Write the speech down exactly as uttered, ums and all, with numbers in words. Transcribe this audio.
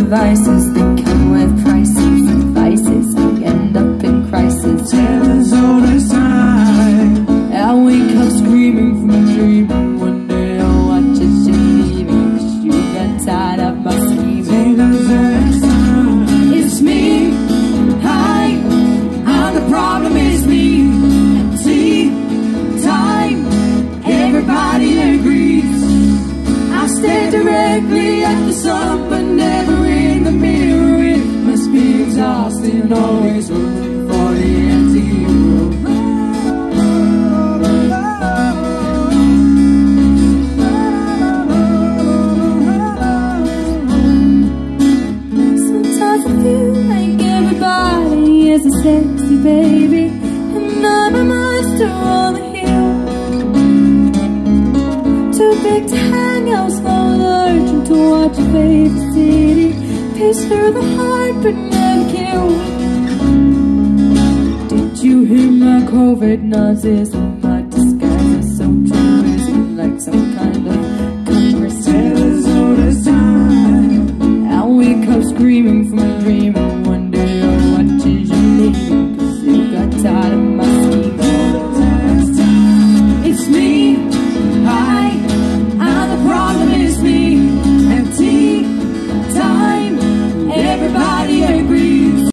devices, they come with prices and vices. We end up in crisis. Tells all this time. I wake up screaming from a dream. One day I'll watch as you're leaving, 'cause you got tired of my scheming. Tells all this time. It's me, hi, I'm the problem, it's me. And tea time, everybody agrees. I stare directly at the sun, but never in the mirror. It must be exhausting, always looking for the anti-hero. Sometimes I feel like everybody is a sexy baby, and I'm a monster on the hill. Too big to hang out, slow urging to watch your favorite city. Pierce through the heart but never kill. Did you hear my COVID noises? My disguise is so true, like some kind of